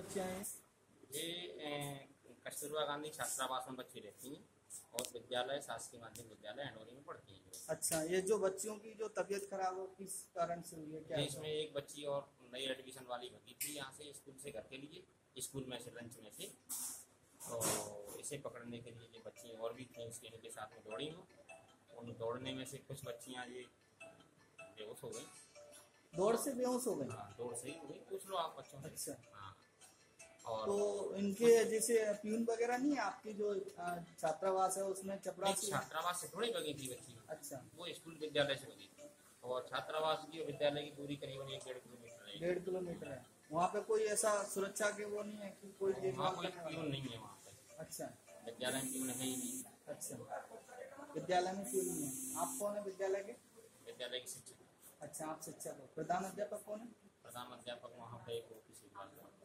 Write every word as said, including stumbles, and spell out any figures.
बच्चियाँ हैं? ये कस्तूरबा गांधी छात्रावास में बच्ची रहती हैं और विद्यालय शासकीय माध्यमिक विद्यालय अंडोरी में पढ़ती हैं। अच्छा, ये जो बच्चियों की जो तबीयत खराब हो किस कारण से हुई है, क्या? इसमें एक बच्ची और नई एडमिशन वाली भगी थी यहाँ से स्कूल से घर के लिए, स्कूल में से लंच में से, तो इसे पकड़ने के लिए ये बच्ची और भी थी इसके इनके साथ में दौड़ी हूँ। उन दौड़ने में से कुछ बच्चियाँ ये बेहोश हो गई। दौड़ से बेहोश हो गई? हाँ, दौड़ से ही हो गई। पूछ लो आप बच्चों से। अच्छा। हाँ। और तो इनके जैसे प्यून वगैरह नहीं है आपकी जो छात्रावास है उसमें चपरासी? छात्रावास से थोड़ी भगी थी बच्ची। अच्छा, वो स्कूल विद्यालय से भगी थी और छात्रावास की और विद्यालय की दूरी करीबन एक डेढ़ किलोमीटर है। डेढ़ किलोमीटर है। वहाँ पे कोई ऐसा सुरक्षा के वो नहीं है कि कोई वहाँ कोई प्यून नहीं है वहाँ पे। अच्छा, विद्यालय में प्यून है ही नहीं। अच्छा, विद्यालय में प्यून नहीं है। आप कौन है विद्यालय के? विद्यालय के शिक्षक। अच्छा, आप शिक्षक हो। प्रधान अध्यापक कौन है? प्रधान अध्यापक वहाँ पे एक किसी